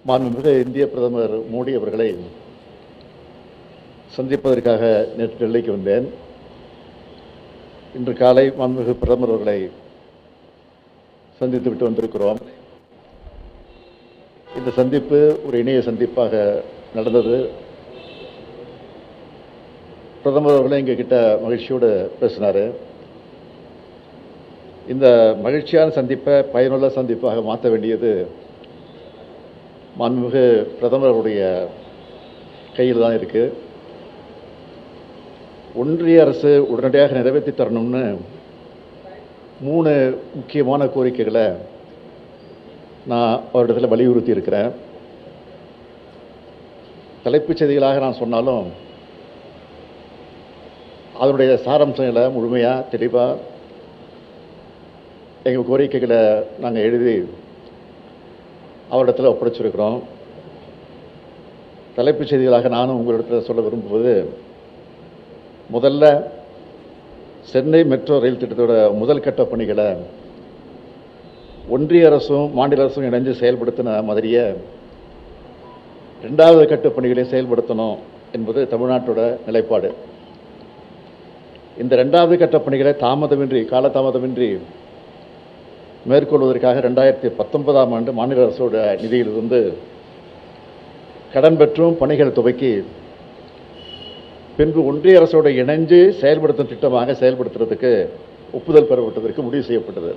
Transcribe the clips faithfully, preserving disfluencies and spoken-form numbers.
மாண்புமிகு இந்திய பிரதமர் மோடி அவர்களை சந்திப்பதற்காக நேற்று டெல்லிக்கு வந்தேன். இன்று காலை மாண்புமிகு பிரதமர் அவர்களை சந்தித்துவிட்டு வந்திருக்கிறோம். இந்த சந்திப்பு ஒரு இணைய சந்திப்பாக நடந்தது. பிரதமர் அவர்களே எங்கள் கிட்ட மகிழ்ச்சியோடு பேசினார். இந்த மகிழ்ச்சியான சந்திப்பை பயனுள்ள சந்திப்பாக மாற்ற வேண்டியது மாண்புமிகு பிரதமருடைய கையில் தான் இருக்குது. ஒன்றிய அரசு உடனடியாக நிறைவேற்றி தரணும்னு மூணு முக்கியமான கோரிக்கைகளை நான் அவரிடத்தில் வலியுறுத்தி இருக்கிறேன். தலைப்புச் செய்திகளாக நான் சொன்னாலும் அதனுடைய சாராம்சங்களை முழுமையாக தெளிவாக எங்கள் கோரிக்கைகளை நாங்கள் எழுதி அவரிடத்தில் ஒப்படைச்சிருக்கிறோம். தலைப்புச் செய்திகளாக நானும் உங்களிடத்தில் சொல்ல விரும்புவது, முதல்ல சென்னை மெட்ரோ ரயில் திட்டத்தோட முதல் கட்ட பணிகளை ஒன்றிய அரசும் மாநில அரசும் இணைஞ்சு செயல்படுத்தின மாதிரியே ரெண்டாவது கட்ட பணிகளை செயல்படுத்தணும் என்பது தமிழ்நாட்டோட நிலைப்பாடு. இந்த ரெண்டாவது கட்ட பணிகளை தாமதமின்றி காலதாமதமின்றி மேற்கொள்வதற்காக ரெண்டாயிரத்தி பத்தொன்பதாம் ஆண்டு மாநில அரசோட நிதியிலிருந்து கடன் பெற்றும் பணிகள் துவக்கி பின்பு ஒன்றிய அரசோடு இணைஞ்சு செயல்படுத்தும் திட்டமாக செயல்படுத்துறதுக்கு ஒப்புதல் பெறப்பட்டதற்கு முடிவு செய்யப்பட்டது.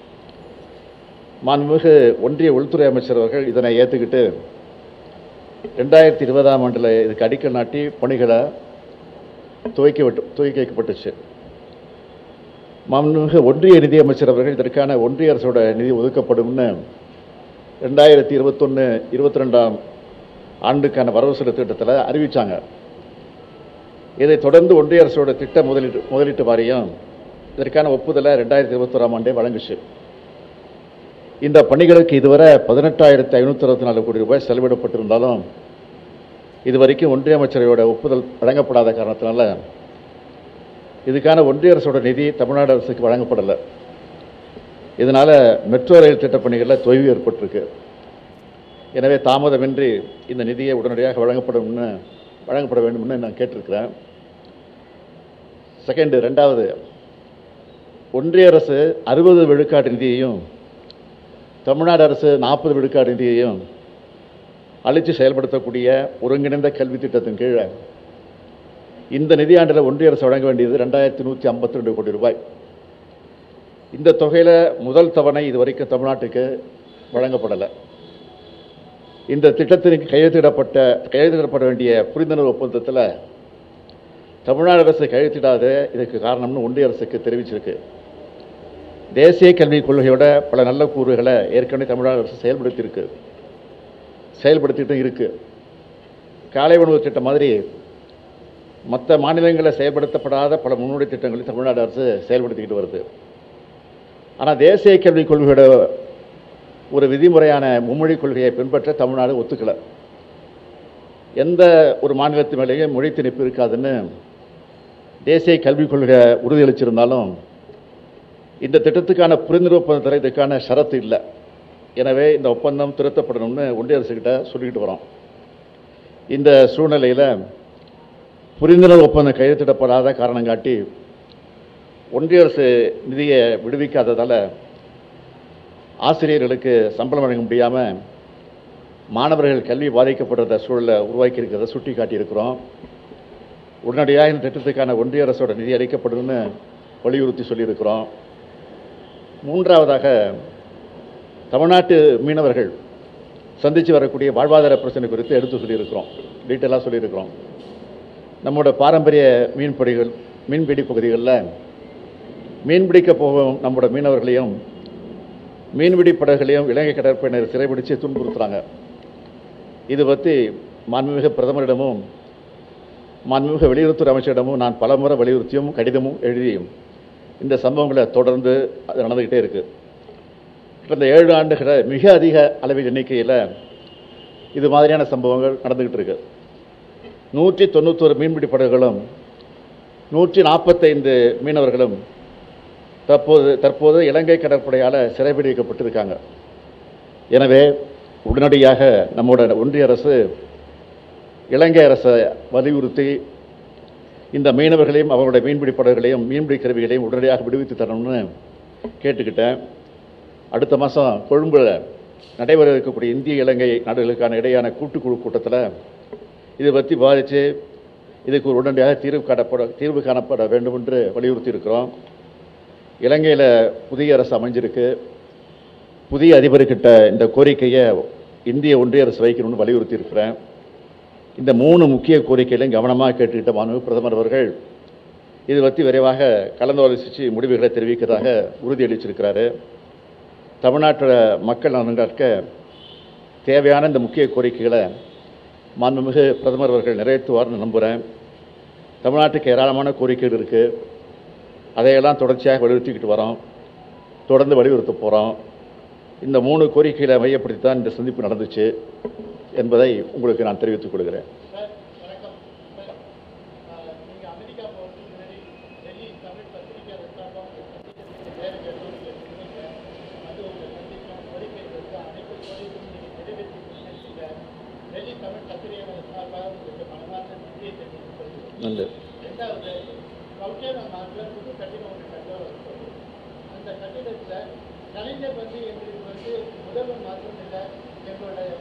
மாண்புமிகு ஒன்றிய உள்துறை அமைச்சர் அவர்கள் இதனை ஏற்றுக்கிட்டு ரெண்டாயிரத்தி இருபதாம் ஆண்டில் இதுக்கு அடிக்கல் நாட்டி பணிகளை துவக்கி விட்டு துவக்கி வைக்கப்பட்டுச்சு. மாண்புமிகு ஒன்றிய நிதியமைச்சர் அவர்கள் இதற்கான ஒன்றிய அரசோட நிதி ஒதுக்கப்படும்னு ரெண்டாயிரத்தி இருபத்தொன்று இருபத்தி ரெண்டாம் ஆண்டுக்கான வரவு செலவு திட்டத்தில் அறிவித்தாங்க. இதைத் தொடர்ந்து ஒன்றிய அரசோட திட்ட முதலீட்டு முதலீட்டு வாரியம் இதற்கான ஒப்புதலை ரெண்டாயிரத்தி இருபத்தோராம் ஆண்டே வழங்குச்சு. இந்த பணிகளுக்கு இதுவரை பதினெட்டாயிரத்தி ஐநூற்றி அறுபத்தி நாலு கோடி ரூபாய் செலவிடப்பட்டிருந்தாலும் இதுவரைக்கும் ஒன்றிய அமைச்சரையோட ஒப்புதல் வழங்கப்படாத காரணத்தினால இதுக்கான ஒன்றிய அரசோட நிதி தமிழ்நாடு அரசுக்கு வழங்கப்படலை. இதனால் மெட்ரோ ரயில் திட்டப் பணிகளில் தொய்வு ஏற்பட்டிருக்கு. எனவே தாமதமின்றி இந்த நிதியை உடனடியாக வழங்கப்படும்னு வழங்கப்பட வேண்டும்னு நான் கேட்டிருக்கிறேன். செகண்டு ரெண்டாவது, ஒன்றிய அரசு அறுபது விழுக்காடு நிதியையும் தமிழ்நாடு அரசு நாற்பது விழுக்காடு நிதியையும் அளித்து செயல்படுத்தக்கூடிய ஒருங்கிணைந்த கல்வி திட்டத்தின் கீழே இந்த நிதியாண்டில் ஒன்றிய அரசு வழங்க வேண்டியது ரெண்டாயிரத்தி நூற்றி ஐம்பத்தி ரெண்டு கோடி ரூபாய். இந்த தொகையில் முதல் தவணை இதுவரைக்கும் தமிழ்நாட்டுக்கு வழங்கப்படலை. இந்த திட்டத்திற்கு கையெழுத்திடப்பட்ட கையெழுத்திடப்பட வேண்டிய புரிந்துணர்வு ஒப்பந்தத்தில் தமிழ்நாடு அரசு கையெழுத்திடாத இதுக்கு காரணம்னு ஒன்றிய அரசுக்கு தெரிவிச்சிருக்கு. தேசிய கல்விக் கொள்கையோட பல நல்ல கூறுகளை ஏற்கனவே தமிழ்நாடு அரசு செயல்படுத்தியிருக்கு செயல்படுத்திட்டு இருக்கு. காலை உணவு திட்டம் மாதிரி மற்ற மாநிலங்களில் செயல்படுத்தப்படாத பல முன்னோடி திட்டங்களை தமிழ்நாடு அரசு செயல்படுத்திக்கிட்டு வருது. ஆனால் தேசிய கல்விக் கொள்கையோட ஒரு விதிமுறையான மும்மொழி கொள்கையை பின்பற்ற தமிழ்நாடு ஒத்துக்கலை. எந்த ஒரு மாநிலத்து மேலேயும் மொழி திணிப்பு இருக்காதுன்னு தேசிய கல்விக் கொள்கை உறுதியளிச்சிருந்தாலும் இந்த திட்டத்துக்கான புரிந்துணர்வு ஒப்பந்தத்தில் இதுக்கான ஷரத்து இல்லை. எனவே இந்த ஒப்பந்தம் திருத்தப்படணும்னு ஒன்றிய அரசுக்கிட்ட சொல்லிக்கிட்டு வரோம். இந்த சூழ்நிலையில் புரிந்துணர்வு ஒப்பந்தம் கையெழுத்திடப்படாத காரணம் காட்டி ஒன்றிய அரசு நிதியை விடுவிக்காததால் ஆசிரியர்களுக்கு சம்பளம் வழங்க முடியாமல் மாணவர்கள் கல்வி பாதிக்கப்படுற சூழலை உருவாக்கி இருக்கிறத சுட்டி காட்டியிருக்கிறோம். உடனடியாக இந்த திட்டத்துக்கான ஒன்றிய அரசோட நிதி அளிக்கப்படும்னு வலியுறுத்தி சொல்லியிருக்கிறோம். மூன்றாவதாக, தமிழ்நாட்டு மீனவர்கள் சந்தித்து வரக்கூடிய வாழ்வாதார பிரச்சனை குறித்து எடுத்து சொல்லியிருக்கிறோம், டீட்டெயிலாக சொல்லியிருக்கிறோம். நம்மளோட பாரம்பரிய மீன்பிடிகள் மீன்பிடி பகுதிகளில் மீன்பிடிக்க போகும் நம்மளோட மீனவர்களையும் மீன்பிடி படகுகளையும் இலங்கை கடற்படையினர் சிறைபிடித்து துன்புறுத்துகிறாங்க. இது பற்றி மாண்புமிகு பிரதமரிடமும் மாண்புமிகு வெளியுறவுத்துறை அமைச்சரிடமும் நான் பலமுறை வலியுறுத்தியும் கடிதமும் எழுதியும் இந்த சம்பவங்களை தொடர்ந்து அது நடந்துக்கிட்டே இருக்குது. கடந்த ஏழு ஆண்டுகளை மிக அதிக அளவில் எண்ணிக்கையில் இது மாதிரியான சம்பவங்கள் நடந்துக்கிட்டு இருக்கு. நூற்றி தொண்ணூத்தொரு மீன்பிடி படகுகளும் நூற்றி நாற்பத்தைந்து மீனவர்களும் தற்போது தற்போது இலங்கை கடற்படையால் சிறைபிடிக்கப்பட்டிருக்காங்க. எனவே உடனடியாக நம்மோட ஒன்றிய அரசு இலங்கை அரசை வலியுறுத்தி இந்த மீனவர்களையும் அவர்களுடைய மீன்பிடி படகுகளையும் மீன்பிடி கருவிகளையும் உடனடியாக விடுவித்து தரணும்னு கேட்டுக்கிட்டேன். அடுத்த மாதம் கொழும்புல நடைபெற இருக்கக்கூடிய இந்திய இலங்கை நாடுகளுக்கான இடையான கூட்டுக்குழு கூட்டத்தில் இதை பற்றி பாதித்து இதுக்கு ஒரு உடனடியாக தீர்வு காணப்பட தீர்வு காணப்பட வேண்டும் என்று வலியுறுத்தி இருக்கிறோம். இலங்கையில் புதிய அரசு அமைஞ்சிருக்கு. புதிய அதிபர்கிட்ட இந்த கோரிக்கையை இந்திய ஒன்றிய அரசு வைக்கணும்னு வலியுறுத்தி இருக்கிறேன். இந்த மூணு முக்கிய கோரிக்கைகளையும் கவனமாக கேட்டுக்கிட்ட மாண்புமிகு பிரதமர் அவர்கள் இது பற்றி விரைவாக கலந்தாலோசித்து முடிவுகளை தெரிவிக்கிறதாக உறுதியளிச்சிருக்கிறாரு. தமிழ்நாட்டில் மக்கள் நலன்காக்க தேவையான இந்த முக்கிய கோரிக்கைகளை மாண்புமிகு பிரதமர் அவர்கள் நிறைவேற்றுவார்னு நம்புகிறேன். தமிழ்நாட்டுக்கு ஏராளமான கோரிக்கைகள் இருக்குது. அதையெல்லாம் தொடர்ச்சியாக வலியுறுத்திக்கிட்டு வரோம், தொடர்ந்து வலியுறுத்த போகிறோம். இந்த மூணு கோரிக்கைகளை மையப்படுத்தி தான் இந்த சந்திப்பு நடந்துச்சு என்பதை உங்களுக்கு நான் தெரிவித்துக் கொள்கிறேன். நன்றி. அந்த கட்டிடத்தில் கலைஞர் வந்து எங்களுக்கு வந்து முதல்வர் மாற்றம் இல்லை, எங்களுடைய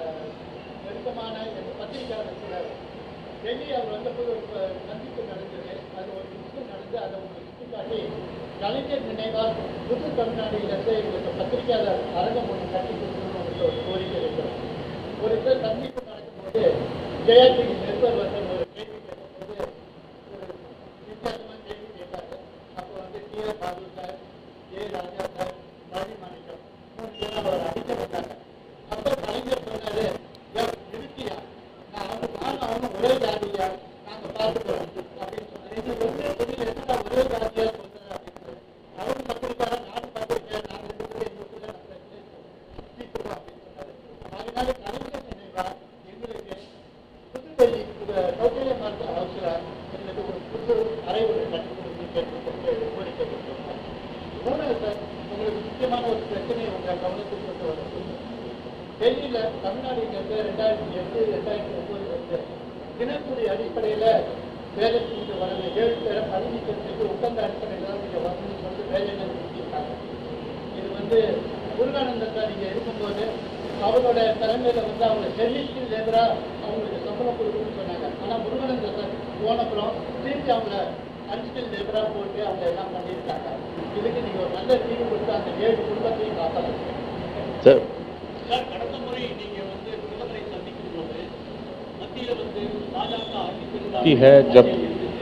நெருக்கமான எங்கள் பத்திரிகையாளர் கூட டெல்லி அவர் வந்தபோது ஒரு சந்திப்பு நடந்தது. அது ஒரு விஷயம் நடந்து அதை உங்களுக்கு சுட்டிக்காட்டி கலைஞர் நினைவால் புது தமிழ்நாட்டிலிருந்து எங்களுக்கு பத்திரிகையாளர் அரங்கம் ஒன்று கட்டி கொடுக்கணும்னு ஒரு கோரிக்கை இருக்கிறோம். ஒரு பேர் சந்திப்பு நடக்கும்போது ஜெயாஜி நிருபர் வந்து ஒரு கேள்வி கேட்கும்போது ஒரு வித்தியாசமான கேள்வி கேட்டார். அப்போ வந்து T R Babu sir, A Raja sir, Raji Manickam மூணு பேர் அவர் அடிக்க வந்தாங்க. அப்போ கலைஞர் சொன்னாரு, நிறுத்தியா நான் அவங்க நானும் அவங்க ஒரே ஜாதியா நாங்கள் பார்த்துக்கிறோம் அப்படின்னு சொன்னார். எங்களுக்கு ஒரே தொழில் என்னடா ஒரே ஜாதியா சொல்றாரு அப்படின்னு. அவரும் பத்திரிக்கையாளர், நானும் பத்திரிக்கையாளர், நாங்கள் ரெண்டு பேரும் எங்களுக்குள்ள நம்ம தீர்த்துக்கிறோம் அப்படின்னு சொன்னாரு. அதனால கலைஞர் நினைவா எங்களுக்கு புதுடெல்லி கௌசல்யா மார்க்கெட் ஹவுஸ்ல எங்களுக்கு ஒரு புது அறை ஒன்று கட்டி கொடுத்து கேட்டு கோரிக்கை கொடுத்துருக்காங்க. மூணாவது சார், உங்களுக்கு முக்கியமான ஒரு பிரச்சனை உங்கள் கவனத்துக்கு கொண்டு வரும். டெல்லியில் தமிழ்நாடுங்கிறது ரெண்டாயிரத்தி எட்டு ரெண்டாயிரத்தி ஒன்பது வந்து தினக்கூலி அடிப்படையில் வேலை செஞ்சு வரல ஏழு பேரை பதவி செஞ்சு உட்கார்ந்த அடிப்படையில் தான் நீங்கள் வந்து வந்து வேலைகள் செஞ்சுருக்காங்க. இது வந்து முருகானந்தன் சார் இங்கே இருக்கும்போது அவரோட தலைமையில் வந்து அவங்க செல்லிஸ்கில் லேபராக அவங்களுக்கு சம்பளம் கொடுக்கணும்னு சொன்னாங்க. ஆனால் முருகானந்தன் சார் போனப்புறம் திருப்பி அவங்கள அன்ஸ்கில் லேபராக போட்டு அவங்க எல்லாம் பண்ணியிருக்காங்க. இதுக்கு நீங்கள் ஒரு நல்ல தீர்வு கொடுத்து அந்த ஏழு குடும்பத்தையும் காப்பாற்றுங்க சார். சார், கடந்த முறை நீங்கள் வந்து பிரதமரை சந்திக்கும் போது மத்தியில் வந்து பாஜக ஆட்சி பெரும்பாலும்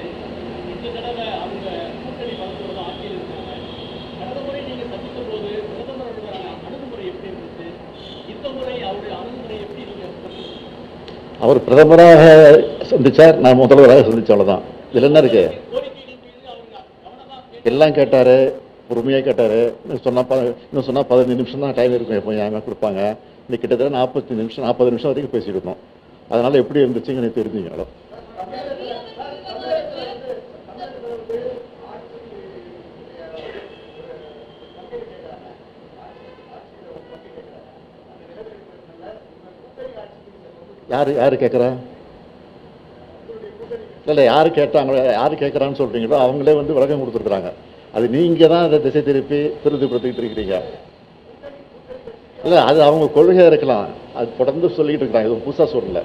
இந்த தடவை அவங்க கூட்டணி வளர்ந்து ஆட்சியில் இருக்காங்க. கடந்த முறை நீங்கள் சந்திக்கும் போது பிரதமரோட அணுகுமுறை எப்படி இருந்துச்சு? இந்த முறை அவருடைய அணுகுமுறை எப்படி நீங்கள்? அவர் பிரதமராக சந்திச்சார், நான் முதல்வராக சந்திச்ச அவ்வளோதான். இதில் என்ன இருக்கு? எல்லாம் கேட்டார், பொறுமையாக கேட்டார். இன்னும் சொன்னால் இன்னும் சொன்னால் பதினஞ்சு நிமிஷம் தான் டைம் இருக்கும், எப்போ ஞாபகம் கொடுப்பாங்க. இன்னைக்கு கிட்டத்தட்ட நாற்பத்தி நிமிஷம் நாற்பது நிமிஷம் வரைக்கும் பேசியிருக்கோம். அதனால் எப்படி இருந்துச்சுங்க எனக்கு தெரிஞ்சுங்களோ. யார் யார் கேட்குறா? இல்லை, யார் கேட்டாங்களோ யார் கேட்குறான்னு சொல்கிறீங்களோ அவங்களே வந்து விளக்கம் கொடுத்துருக்குறாங்க. அது நீங்கள் தான் அதை திசை திருப்பி திருத்திப்படுத்திக்கிட்டு இருக்கிறீங்க. இல்லை, அது அவங்க கொள்கையாக இருக்கலாம். அது தொடர்ந்து சொல்லிக்கிட்டு இருக்கிறாங்க, இது புதுசாக சொல்லலை.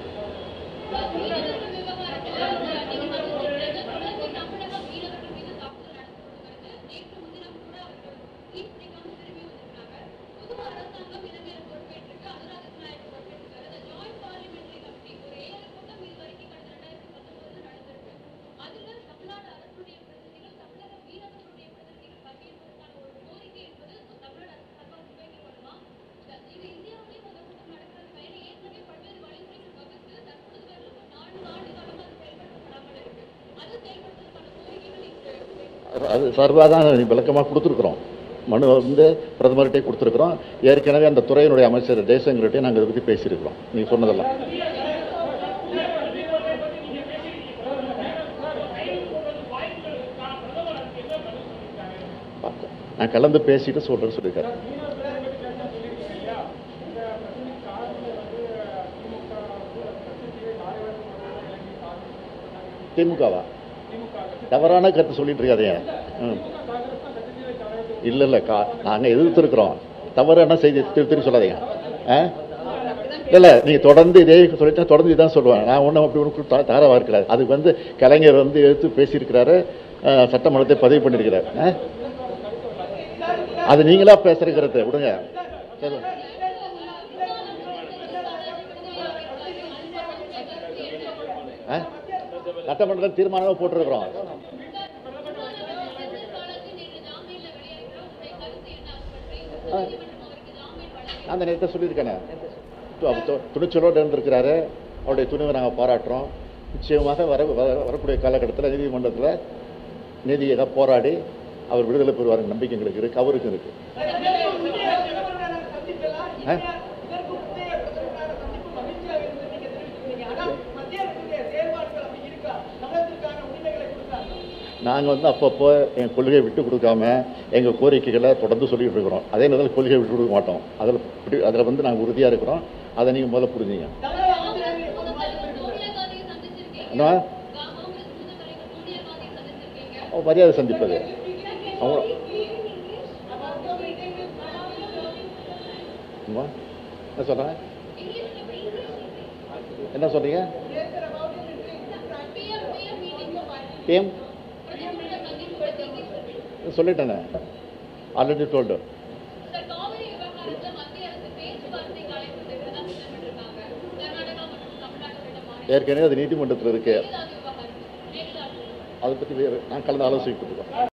அது சார்பாக தான் விளக்கமாக கொடுத்துருக்குறோம். மனு வந்து பிரதமர்கிட்டே கொடுத்துருக்குறோம். ஏற்கனவே அந்த துறையினுடைய அமைச்சர் ஜெய்சங்கர்கிட்டே நாங்கள் இதை பற்றி பேசியிருக்கிறோம். நீங்கள் சொன்னதெல்லாம் நான் கலந்து பேசிட்டு சொல்கிறேன்னு சொல்லியிருக்காரு. திமுகவா? தவறான கருத்து சொல்லிட்டு இருக்காதீங்க. ம் இல்லை இல்லை கா நாங்கள் எதிர்த்துருக்குறோம். தவறான செய்தி திரு திரு சொல்லாதீங்க. ஆ இல்லை நீங்கள் தொடர்ந்து இதே சொல்லிட்டா தொடர்ந்து இதான் சொல்லுவேன். நான் ஒன்றும் அப்படி ஒன்று தயாராக இருக்கிறாரு. அதுக்கு வந்து கலைஞர் வந்து எடுத்து பேசியிருக்கிறாரு, சட்டமன்றத்தை பதிவு பண்ணியிருக்கிறார். அது நீங்களா பேசுறக்கிறது விடுங்க. சரி சட்டமன்றத்தில் தீர்மானமாக போட்டிருக்கிறோம். அந்த நேரத்தை சொல்லியிருக்கேனே, துணிச்சலோடு இருந்திருக்கிறாரு. அவருடைய துணிவை நாங்கள் பாராட்டுறோம். நிச்சயமாக வர வரக்கூடிய காலகட்டத்தில் நீதிமன்றத்தில் நீதியை போராடி அவர் விடுதலை பெறுவார் நம்பிக்கை எங்களுக்கு இருக்கு, அவருக்கும் இருக்கு. நாங்கள் வந்து அப்பப்போ எங்கள் கொள்கையை விட்டு கொடுக்காம எங்கள் கோரிக்கைகளை தொடர்ந்து சொல்லிட்டு இருக்கிறோம். அதே நேரத்தில் கொள்கையை விட்டு கொடுக்க மாட்டோம். அதில் அதில் வந்து நாங்கள் உறுதியாக இருக்கிறோம். அதை நீங்கள் முதல்ல புரிஞ்சுங்க. என்ன மரியாதை சந்திப்பது அவங்க என்ன சொல்கிறேன்? என்ன சொல்றீங்க? பிஎம் சொல்லிட்டேனே, ஆல்ரெடி டோல்டு. ஏற்கனவே அது நீதிமன்றத்தில் இருக்கு. அதை பற்றி நான் கலந்து ஆலோசிக்கிட்டு இருக்கோம்.